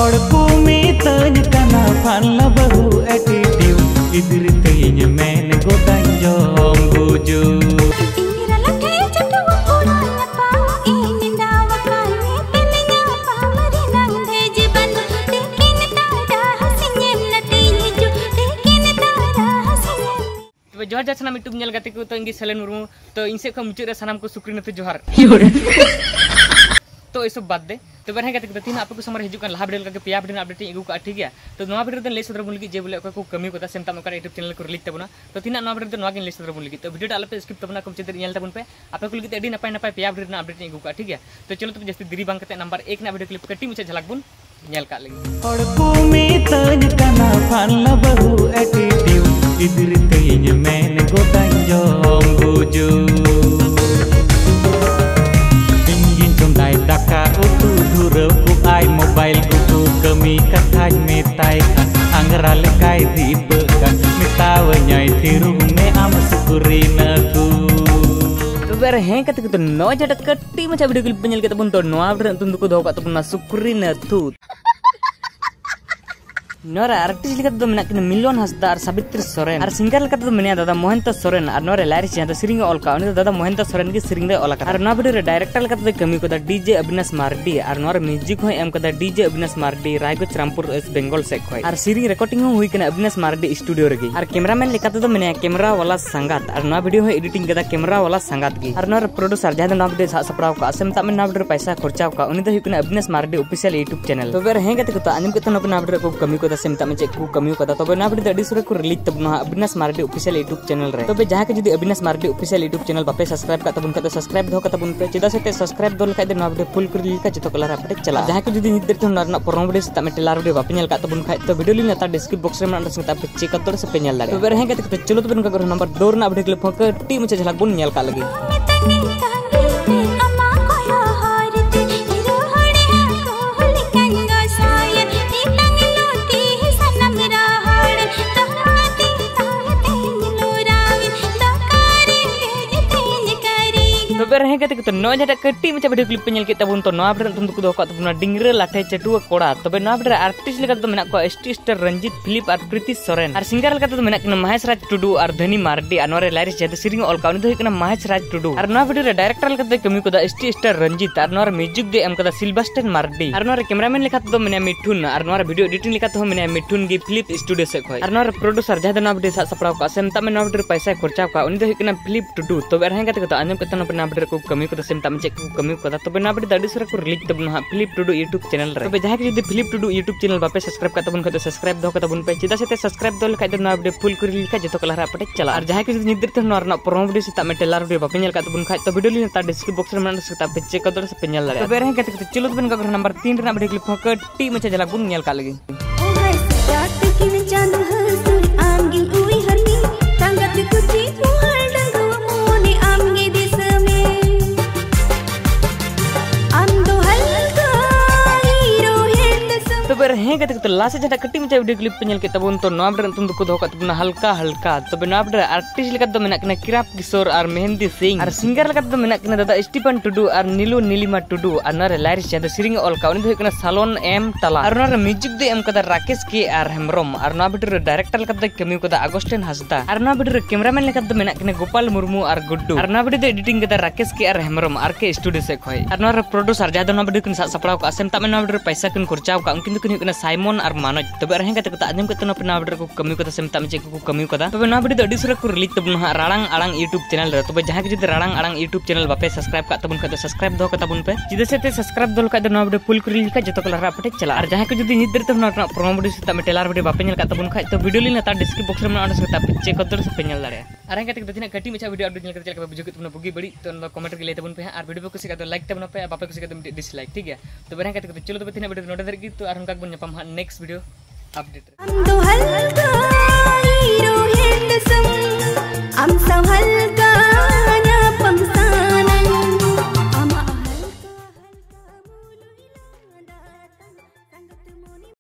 Horku mitanya kana panla bahu attitude idri teinya men godan jom buju. जोहार जासना YouTube nail गाते को तो इंगी सलेन मुर्मू तो इनसे को मुचुरे सनाम को सुक्री नते जोहार तो ये सब बात दे तो बरहे गाते को तीन आपको को समर हिजुकान लाहा वीडियो का पिया वीडियो अपडेट इगु का ठीक है तो नवा वीडियो तो ले सदर मुलगी जे बोले को कमी को सेम तम का यूट्यूब चैनल को रिलीज तबना तो तीन नवा वीडियो तो नवा गिन ले सदर मुलगी तो वीडियो आलपे स्किप तबना कम चेतर नेल तबन पे आपको लगी एडी नपाय नपाय पिया वीडियो अपडेट इगु का ठीक है तो चलो तो जस्ती देरी बांग कते नंबर 1 ना वीडियो क्लिप कटी मुझे झलक बुन नेल का लगी Horku mitanya kana panla bahu attitude idri teinya men godan jom buju. Ingin condai daka utu dura ku ai mobile utu kami kathan metai kan angra lekai dibekan mitawa nyai tirune am sukurina ku. तो बेर हैं कते तो no जट कट्टी मचा video clip panel के तबन तो नवा वीडियो तुम को दो का तबन सुक्री न थू नोरा आर्टिस्ट लिखा तो मेना किन मिलियन हसदा और साबित्री सोरेन और सिंगर लिखा तो मेना दादा मोहंत सोरेन और नोरे लारिस जहां सिरिंग ऑल का उनी दादा मोहंत सोरेन की सिरिंग दे ऑल का और नोरा वीडियो रे डायरेक्टर लिखा तो कमी को दा डीजे अविनाश मार्डी और नोरा म्यूजिक हो एम को दा डीजे अविनाश मार्डी रायगंज रामपुर वेस्ट बंगाल से खोय और सिरिंग रिकॉर्डिंग हो हुई कना अविनाश मार्डी स्टूडियो रे और कैमरामैन लिखा तो मेना कैमरा वाला संगात और नोरा वीडियो हो एडिटिंग कदा कैमरा वाला संगात की और नोरा प्रोड्यूसर जहां नोरा वीडियो सा सपराव का असम ता में नोरा वीडियो पैसा खर्चा का उनी तो हुई कना Avinash Mardi official YouTube channel तो बेर हैं कते तो आनिम के तो नोरा वीडियो को कमी को दा सेम ता में चेक कमी कदा तबे ना वीडियो अडी सुरे को रिलीज तबना Avinash Mardi official YouTube channel रे तबे जहां के जदी Avinash Mardi official YouTube channel बापे सब्सक्राइब का तबन का सब्सक्राइब दो का तबन पे चिदा से सब्सक्राइब दो लका दे ना वीडियो फुल कर लिका जतो कलर अपडेट चला जहां के जदी निदर तो ना परम वीडियो से तमे टेलर वीडियो बापे नेल का तबन खाय तो वीडियो लिना ता डिस्क्रिप्शन बॉक्स रे मन से पे चेक कर से पे नेल लागे तबे रहे के तो चलो तबन का नंबर 2 ना वीडियो क्लिप होकर टी मुझे झलक बुन नेल का लगी रहेगा तो नौ जटा कट्टी में वीडियो क्लिप पे नेल के तबन तो नवा वीडियो तुम को दो का तबना डिंगरे लाठे चटुआ कोड़ा तबे नवा वीडियो आर्टिस्ट लेका तो मेना को एसटी स्टार रंजीत फिलिप और प्रीति सोरेन और सिंगर लेका तो मेना के महेश राज टुडू और धनी मार्डी और नोरे लारिस जद सिरिंग ऑल का उनी तो हिकना महेश राज टुडू और नवा वीडियो डायरेक्टर लेका तो कमी को दा एसटी स्टार रंजीत और नोरे म्यूजिक दे एम का सिल्वेस्टर मार्डी और नोरे कैमरामैन लेका तो मेना मिठुन और नोरे वीडियो एडिटिंग लेका तो मेना मिठुन की फिलिप स्टूडियो से खोय और नोरे प्रोड्यूसर जद नवा वीडियो सा सपराव का सेम ता में नवा वीडियो पैसा खर्चा का उनी तो हिकना फिलिप टुडू तो रहेगा तो आनम के तो नवा वीडियो को कमी को सेम तम चेक कमी को तबे ना वीडियो दाडी सरा को रिलीज तबना फिलिप टुडू यूट्यूब चैनल रे तबे जहां के जदी फिलिप टुडू यूट्यूब चैनल बापे सब्सक्राइब का तबन खते सब्सक्राइब दो का तबन पे चिदा से सब्सक्राइब दो लखाय ना वीडियो फुल कर लिखा जतो कलर अपडेट चला और जहां के जदी निदर तो ना प्रोमो वीडियो से तमे टेलर वीडियो बापे नेल का तबन खाय तो वीडियो लिन ता डिस्क्रिप्शन बॉक्स रे मन से पे चेक कर से पे नेल रे तबे रहे के चलो तबन का नंबर 3 रे वीडियो क्लिप होकर टी में झलक बुन नेल का लगी हैं कहते तो लास्ट जटा कट्टी में वीडियो क्लिप पे नेल के तबन तो नवा वीडियो तुम को दो का तबना हल्का हल्का तबे नवा वीडियो आर्टिस्ट लेका तो मेना कना किराप किशोर और मेहंदी सिंह और सिंगर लेका तो मेना कना दादा स्टीफन टुडू और नीलू नीलिमा टुडू और नरे लारिस जद सिरिंग ऑल का उनी तो कना सालोन एम तला और नरे म्यूजिक दे एम कदा राकेश के और हेमरम और नवा वीडियो डायरेक्टर लेका तो कमी कदा अगस्टिन हसदा और नवा वीडियो कैमरामैन लेका तो मेना कना गोपाल मुर्मू और गुड्डू और नवा वीडियो एडिटिंग कदा राकेश के और हेमरम और के स्टूडियो से खोय और नरे प्रोड्यूसर जद नवा वीडियो कन सपड़ाव का सेम ता में नवा वीडियो पैसा कन खर्चाव का उनकिन तो कन साइमन और मानोज तबे रहे के तो आदम के तो नवा वीडियो को कमी को सेम ता में चेक को कमी को तबे नवा वीडियो अडी सुरे को रिलीज तबना राडांग आड़ांग यूट्यूब चैनल रे तबे जहां के जदी राडांग आड़ांग यूट्यूब चैनल बापे सब्सक्राइब का तबन खते सब्सक्राइब दो का तबन पे जिदे से सब्सक्राइब दो का नवा वीडियो फुल कर लिखा जतो कलर अपडेट चला और जहां के जदी निदर तो ना प्रोमो वीडियो से ता में टेलर वीडियो बापे नेल का तबन खाय तो वीडियो लिन ता डिस्क्रिप्शन बॉक्स रे मन से ता चेक कर से पे नेल दारे अरे के तो तिना कटी में वीडियो अपडेट नेल कर चल के बुझो के तुमने बुगी बड़ी तो कमेंट के ले तबन पे और वीडियो को से तो लाइक तबन पे बापे को से तो डिसलाइक ठीक है तो बरे के चलो तो तिना वीडियो नोट दर की तो और हम का बन नेक्स्ट वीडियो अपडेट